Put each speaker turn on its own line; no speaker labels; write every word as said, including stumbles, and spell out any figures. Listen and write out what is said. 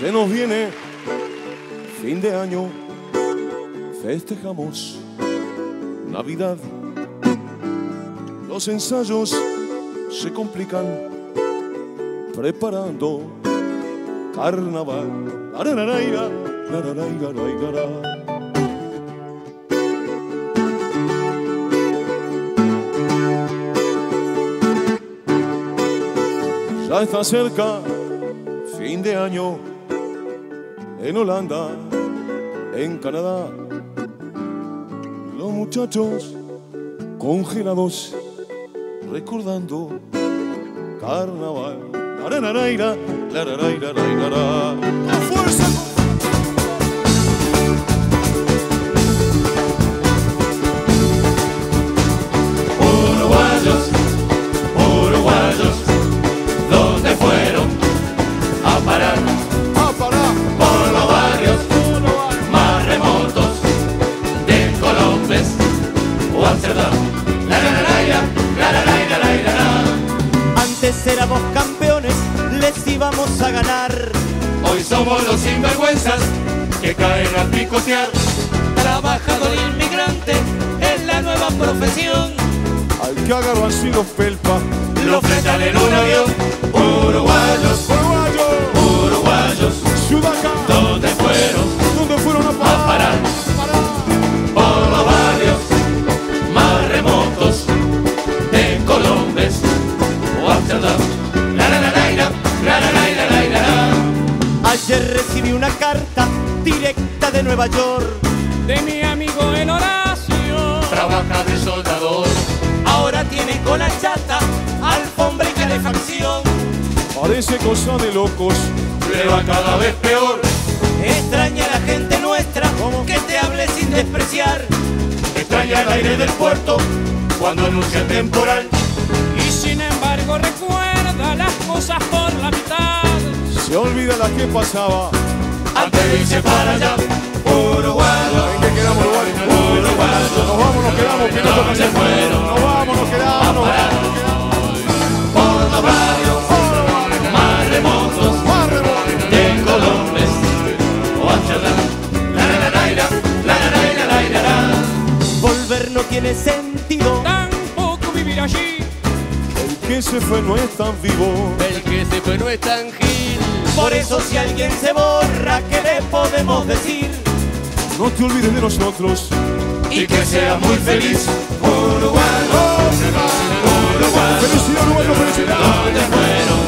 Se nos viene fin de año, festejamos Navidad. Los ensayos se complican preparando carnaval. Arararaira, arararaira. Ya está cerca fin de año en Holanda, en Canadá. Los muchachos congelados recordando carnaval. Arararaira, lararaira, rairara. ¡A fuerza!
Uruguayos, uruguayos, ¿dónde fueron a parar?
¡A parar!
Por los barrios más remotos de Colombes o Amsterdam. La la la la la la la la la la.
Antes éramos campeones, les íbamos a ganar.
Hoy somos los sinvergüenzas que caen a picotear. Trabajador inmigrante es la nueva profesión.
Al que agarró así los pelpa,
Lo fletan en un avión. Uruguayos,
uruguayos,
uruguayos,
Sudaca,
¿dónde fueron
¿dónde fueron a
a
parar?
parar? Por los barrios más remotos de Colombes o Amsterdam. La la la la la la la la la la la.
Ayer recibí una carta directa de Nueva York
de mi amigo el Horacio.
Trabaja de soldador.
Ahora tiene cola chata, alfombra y calefacción.
Parece cosa de locos.
Le va cada vez peor.
Extraña a la gente nuestra,
¿Cómo?
que te hable sin despreciar.
Extraña el aire del puerto cuando anuncia temporal.
Y sin embargo recuerda las cosas por la mitad.
Se olvida la que pasaba.
Antes de irse para allá. Uruguayos,
¿En qué quedamos, Uruguay?
uruguayos,
Nos vamos, nos quedamos, que no toca
¿dónde
hacer.
fueron
Nos vamos, nos quedamos, nos vamos, nos quedamos.
por los barrios más remotos
Más remoto.
de Colombes o Amsterdam? La la la la la la la la la la.
Volver no tiene sentido.
Tampoco vivir allí.
El que se fue no es tan vivo.
El que se fue no es tan gil.
Por eso si alguien se borra, ¿qué le podemos decir?
No te olvides de nosotros.
Y que sea muy feliz. Uruguayo, Uruguayo,
Felicidad, Uruguayo, felicidad.
¿dónde fueron